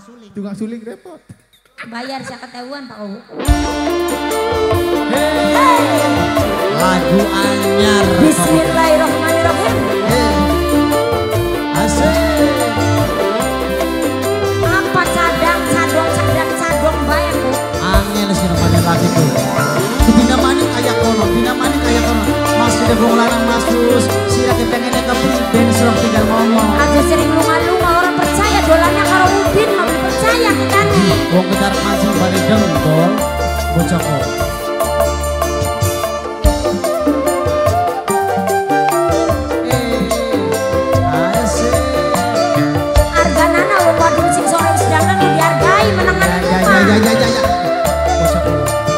Tukang suling repot. Bayar 50.000 Pak Uwu. Lagu anyar. Bismillahirrahmanirrahim. Asik. Apa cadang bayar Bu. Angin sih namanya lagi tuh. Dina manik ayak kono, masih ada bong larang masus. Sira kepengennya kepriben serong tinggal ngomong. Aja sering lunga-lunga orang percaya dolannya karo Udin mau percaya kita nih. Wong kejar maju bari dengkol, bocah kok. Arganana wong wadon sing sore sedangkan dihargai menangan rumah. Ya. Bocah kok.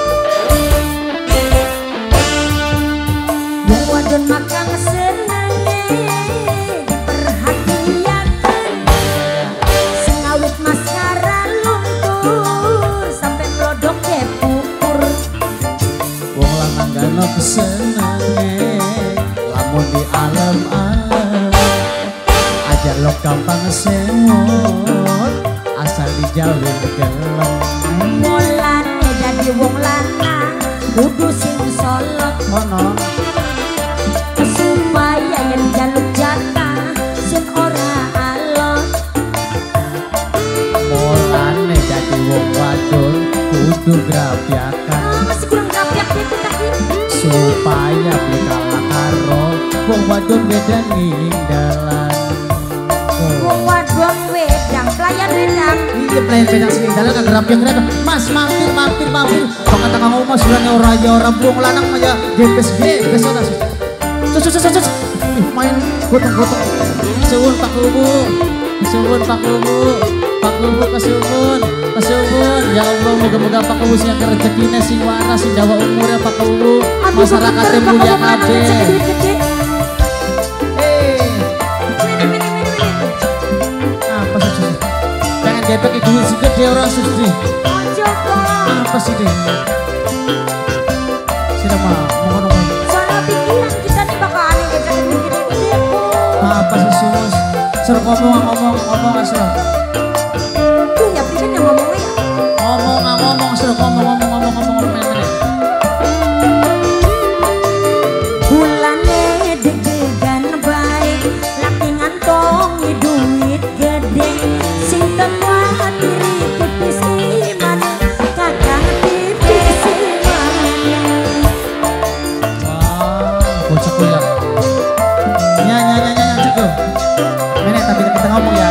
Wong wadon makan senenge diperhatiakan. Sengawit maskara luntur sampai melodok depukur. Wong lanang gano kesenenge lamun di alam-alam aja lo gampang semut asal dijauhin gelem. Mulane dadi wong lanang kudu sing solot Mono supaya yang jaluk jatah sun ora alot. mulane dadi wong wadon kudu grapyakan Masih kurang rapiak deh kita ini. supaya beli kalah karo wong wadon beda ningdalan. Wong wadon wedang pelayan wedang. Iya pelayan beda ningdalan kan grapyak grapyak. Mas mampir. Kata kamu mas bilangnya ora buang lanang aja gepes ora. Cus. Main gotong. Suwun Pak Uwu. Pak Uwu kesuwun. Ya Allah moga-moga Pak Uwu sing rezekine sing waras sing dawa umure Pak Uwu. Masyarakatnya mulia kabeh. Apa sih? Pengen gepek duit sih gede orang sih. Ojo kok. Apa sih deh? Sira mah ngomong. Salah pikiran kita nih bakalan ngejek gede-gede Bu. Apa sih Sus? Suruh ngomong asal. Tuh ya pikiran yang ngomongnya ya. Ngomong suruh ngomong mana. Bulane deg-degan baik laki ngantongi duit gede sing temuan diri tipis iman kakang tipis iman. Wah, bocah kuliah. Nya cukup. Nenek tapi kita ngomong ya.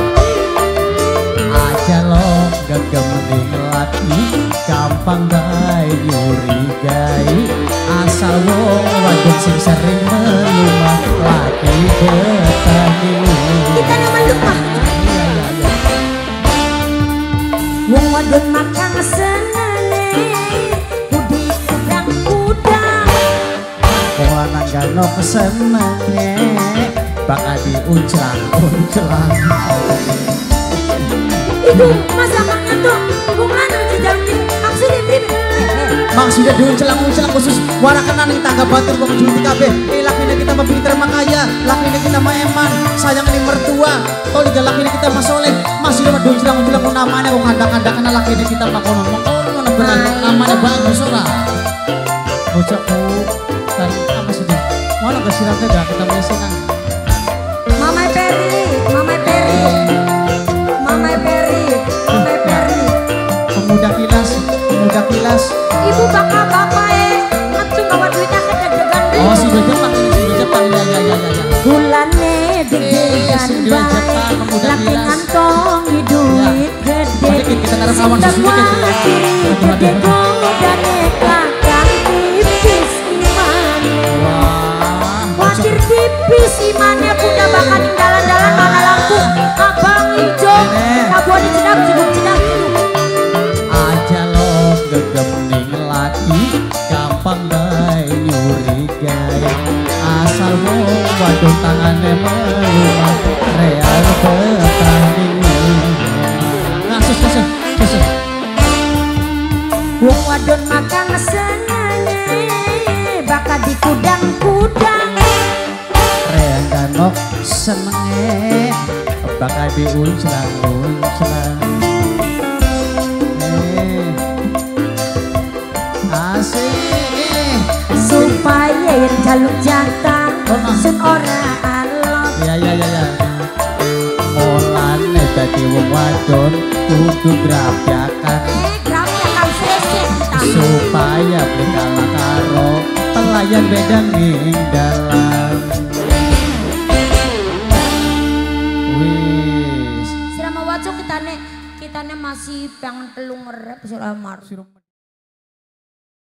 Aja lo gegeming laki gampang bae nyurigai asal wong wadon sing sering melumah laki betani. Kita nama lupa. Wong wadon makan senene budi kudang-kudang. Wong lanang gano kesenenge bakal diunclang. Itu masalahnya tuh wong lanang dijaluk maksudnya pribe. Maksudnya diunclang khusus wara kenan ning tangga batur kok juti kabeh. Lakine kita mah pinter makaya, lakine kita mah eman, sayang ning mertua. Tol di lakine kita mah soleh, masih mah diunclang namanya wong kandak-kandakan lakine kita mah kono bener namanya bagus ora. Bocahku kan apa sih dia? Mana ke siratnya gak kita mesinang. Mama Peri. Pemuda kilas. Ibu bapak ngatu bawa duitnya ke deg-degan deh. Oh si Jepang ya. Bulane deg-degan baik laki ngantongi duit gede Kita taruh kawan semua diri gede godane kakang tipis iman. Wadir tipis imannya Bunda bakal jalan-jalan mana lampu abang hijau kabuan dijedap jeduk-jedap. Aja lo gegeming laki gampang bae nyurigai asal wong wadon tangane melumah real petani. Sus. Wong wadon makan senene bakal dikudang-kudang. Reang kanok senenge bakal diunclang-unclang. ben jaluk jatah sun ora alot. Ya. Olane dadi wong wadon kudu grabyakan. Grabyakan sesek ta. Supaya bekalah karo pelayan bedang ning dalam. Wis. Sira mau waco kitane masih pengen telu ngerep sira mar.